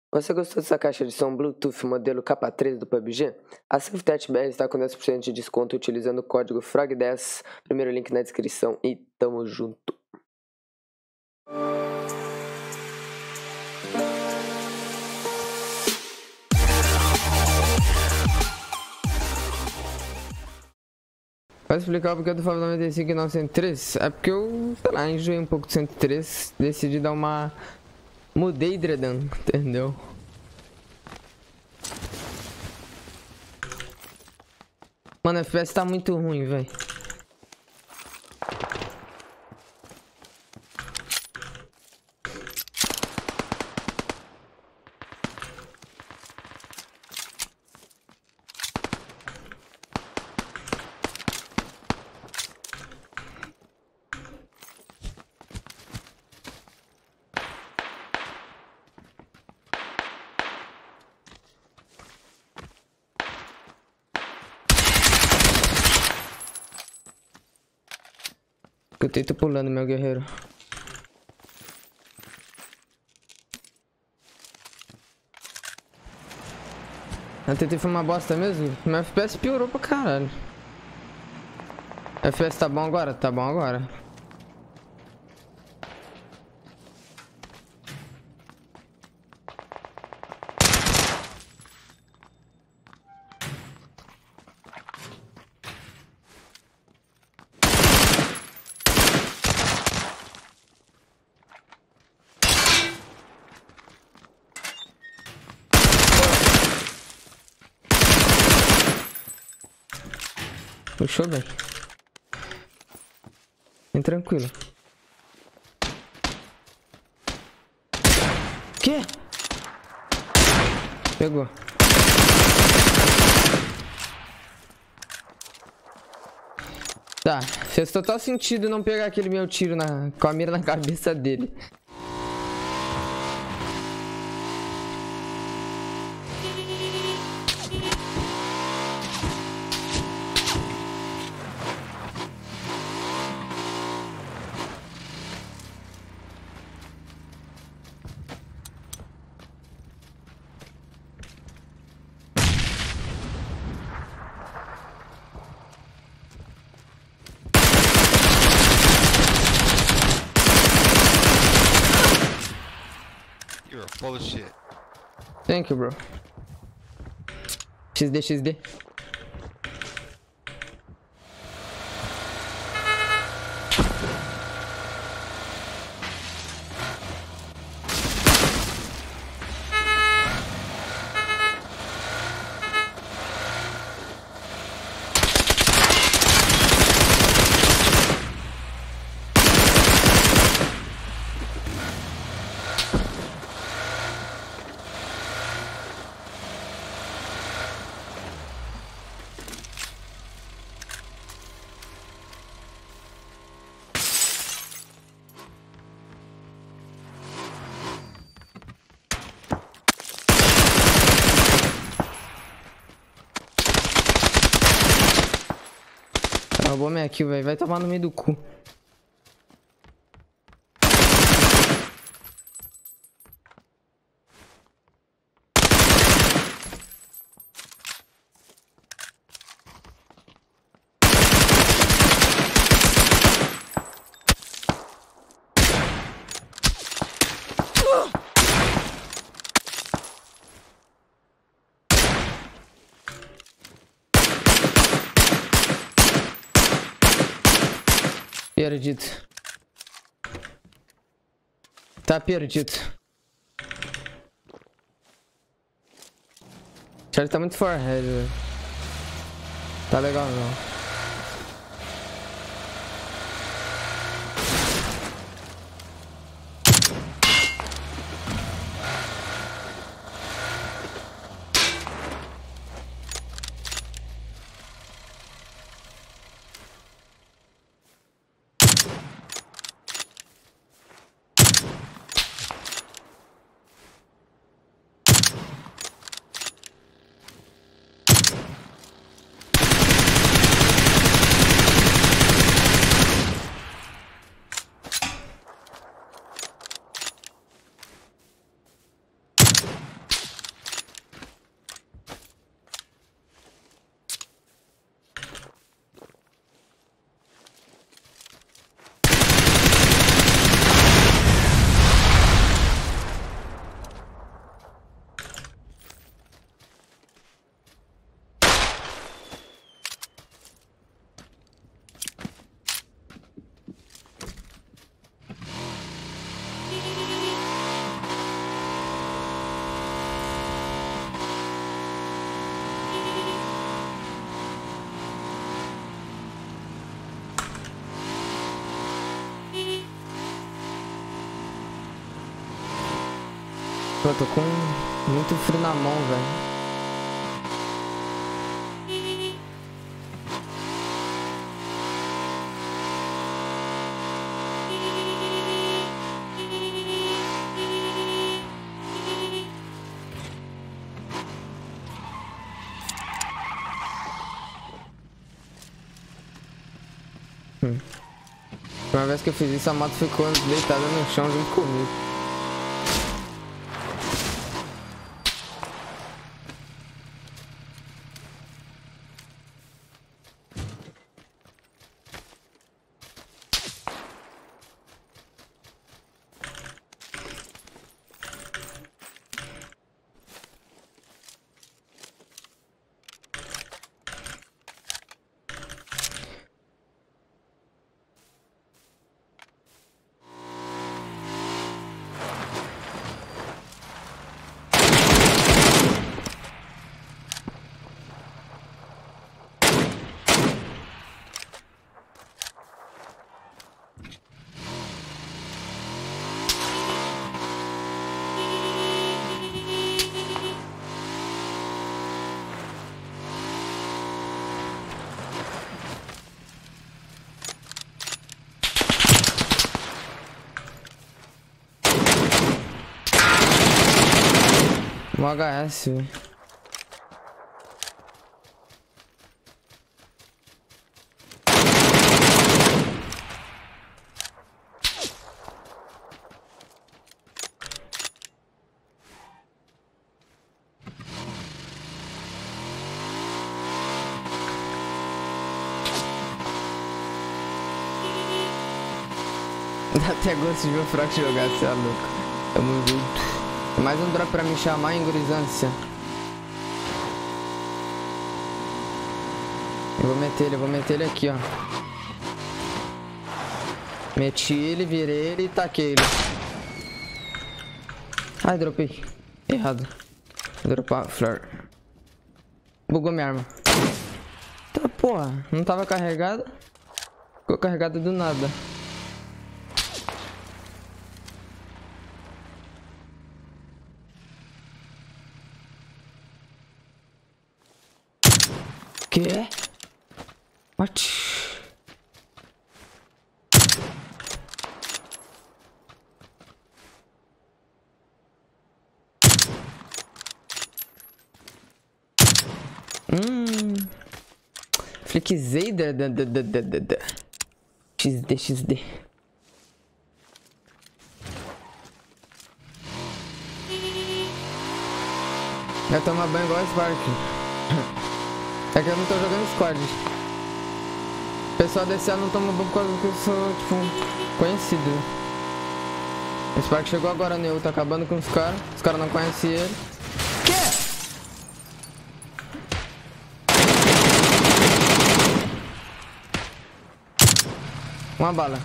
Você gostou dessa caixa de som Bluetooth modelo capa 13 do PUBG? A SafeTech BR está com 10% de desconto utilizando o código FROG10. Primeiro link na descrição e tamo junto. Vai explicar porque eu tô falando 95 e não 103? É porque eu, sei lá, enjoei um pouco de 103. Decidi dar uma... Mudei de Dredan, entendeu? Mano, o FPS tá muito ruim, velho. Eu tento pulando, meu guerreiro. A TT foi uma bosta mesmo? Meu FPS piorou pra caralho. FPS tá bom agora? Tá bom agora. Puxou, velho. Bem tranquilo. Que? Pegou. Tá, fez total sentido não pegar aquele meu tiro com a mira na cabeça dele. You're full of shit. Thank you, bro. XD. Roubou minha kill, velho. Vai tomar no meio do cu. Perdido. Tá perdido. Charlie tá muito forehead, velho. Tá legal não. Pô, tô com muito frio na mão, velho. Uma vez que eu fiz isso, a moto ficou deitada no chão junto comigo. Um HS, velho. Dá até gosto de ver o Frox jogar, cê é louco. Tamo junto. Mais um drop pra me chamar, hein, gurizância. Eu vou meter ele aqui, ó. Meti ele, virei ele e taquei ele. Ai, dropei. Errado. Vou dropar flare. Bugou minha arma. Tá, porra. Não tava carregada. Ficou carregada do nada. Que? What? Flickzei XD. Vai tomar banho igual a Spark. É que eu não tô jogando Squad. O pessoal desse ano não toma banho por causa que eu sou, tipo, conhecido. O Spark chegou agora, né? Eu tô acabando com os caras não conhecem ele. Que? Uma bala.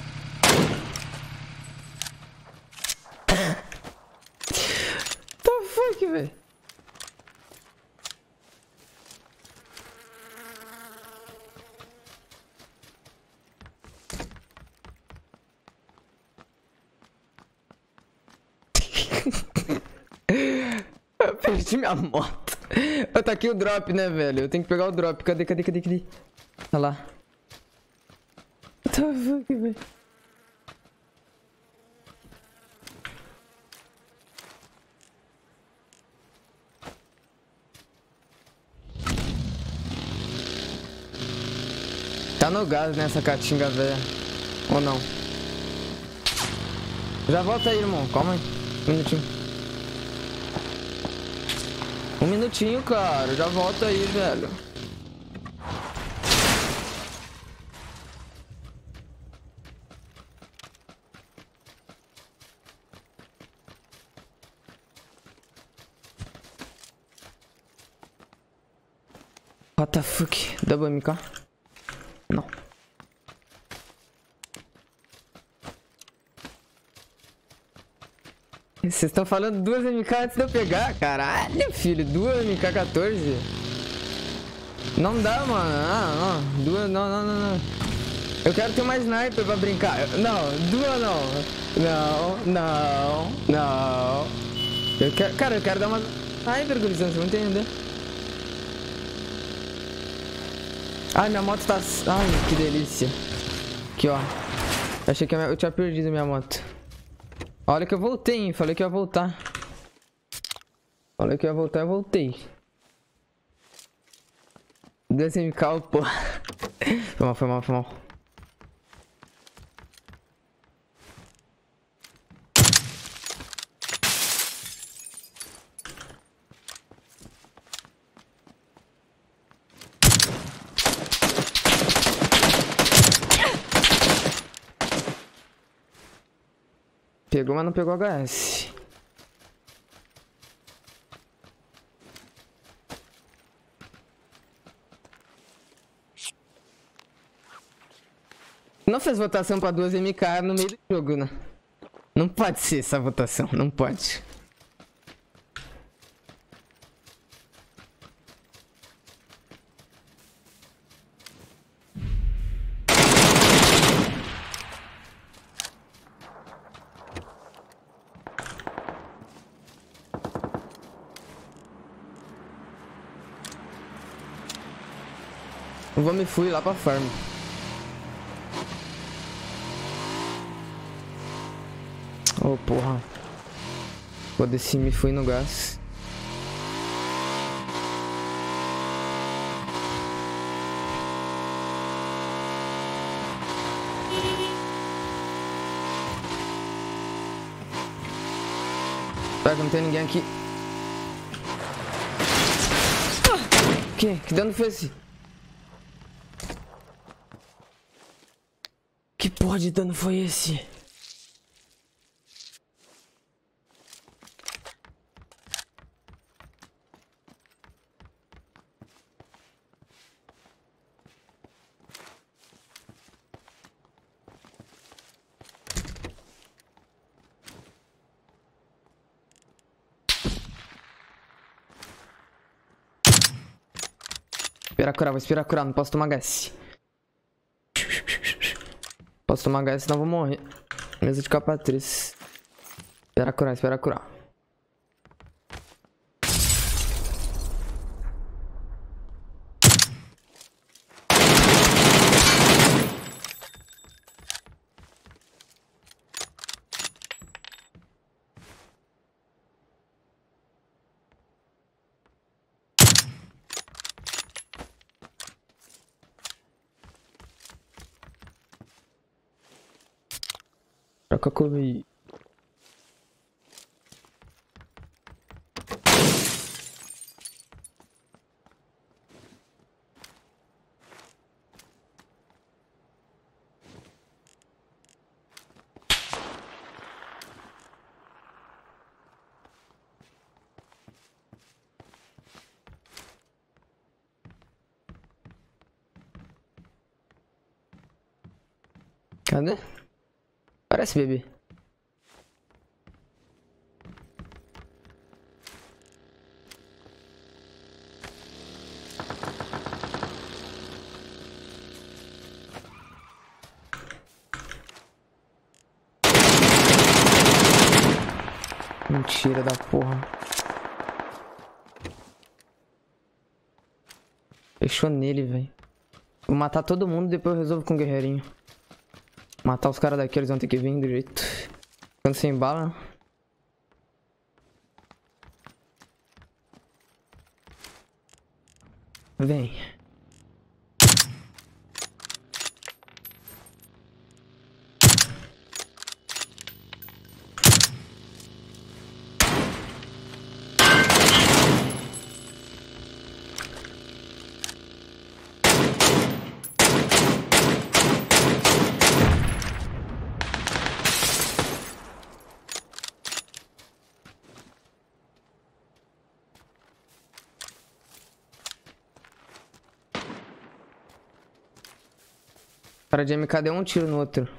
The fuck, velho? Eu perdi minha moto. Eu tá aqui o drop, né, velho? Eu tenho que pegar o drop. Cadê? Olha lá. The fuck, velho? Tá no gás nessa caatinga, velho. Ou não? Já volta aí, irmão. Calma aí. Um minutinho. Um minutinho, cara. Já volta aí, velho. What the fuck? Double MK? Não. Vocês estão falando 2 MK antes de eu pegar? Caralho, filho. 2 MK14? Não dá, mano. Ah, não. 2, não. Eu quero ter uma sniper pra brincar. Não, 2 não. Não. Cara, eu quero dar uma... Ai, vergonha, você não entender. Ai, minha moto tá... Ai, que delícia. Aqui, ó. Achei que eu tinha perdido minha moto. Olha que eu voltei, hein. Falei que eu ia voltar. Falei que eu ia voltar, eu voltei. Desce me calma, pô. Foi mal. Pegou, mas não pegou HS. Não fez votação pra 2 MK no meio do jogo, né? Não pode ser essa votação, não pode. Eu me fui lá pra farm. Oh, porra. Foda-se, me fui no gás. Tá, que não tem ninguém aqui. Que dano foi esse? Que porra de dano foi esse? Vou esperar curar, não posso tomar gás. Posso tomar gás, senão vou morrer. Mesa de capa 3. Espera curar. Troca a curva aí. Cadê? Parece bebê. Mentira da porra. Fechou nele, velho. Vou matar todo mundo, depois eu resolvo com o guerreirinho. Matar os caras daqui, eles vão ter que vir do jeito. Ficando sem bala. Vem. O cara de MK deu um tiro no outro.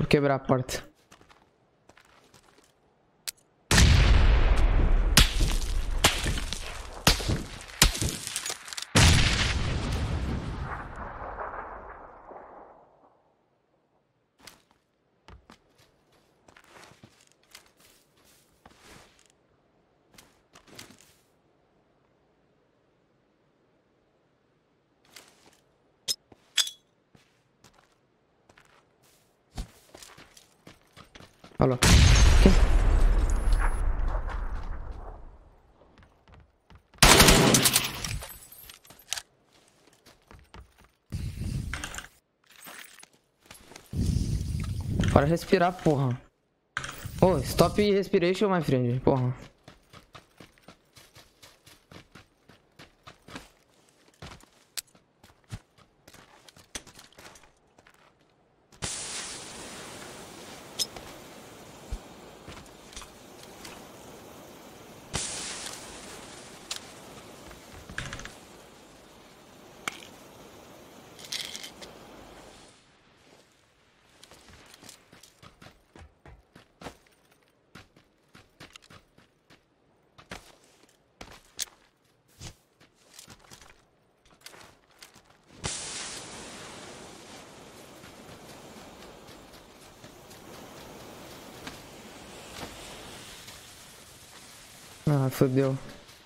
Vou quebrar a porta. Olha lá. Para respirar, porra. Oh, stop respiration, my friend. Porra. Ah, fodeu.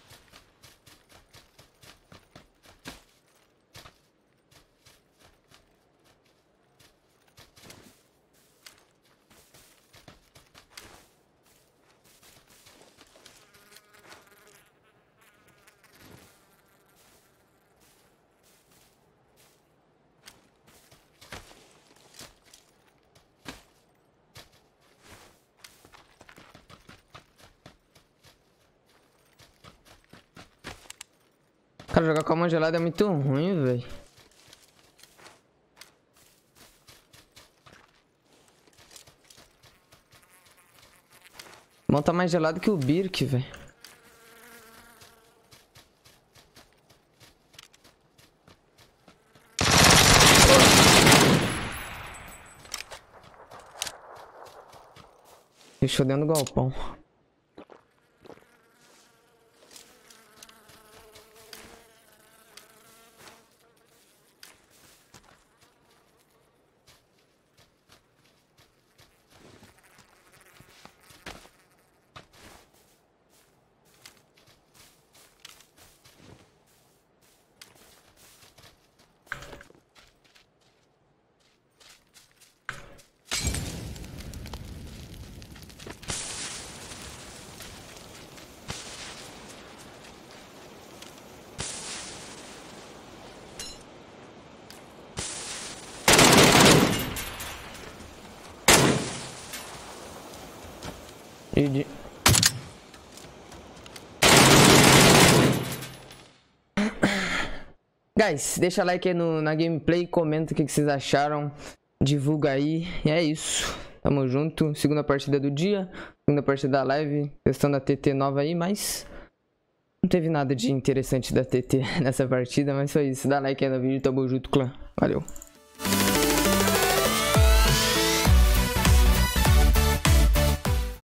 Cara, jogar com a mão gelada é muito ruim, velho. A mão tá mais gelada que o Birk, velho. Deixou dentro do galpão. GG. Guys, deixa like aí na gameplay, comenta o que vocês acharam, divulga aí, e é isso. Tamo junto, segunda partida do dia, segunda partida da live, testando a TT nova aí, mas não teve nada de interessante da TT nessa partida, mas foi isso. Dá like aí no vídeo, tamo junto, clã. Valeu.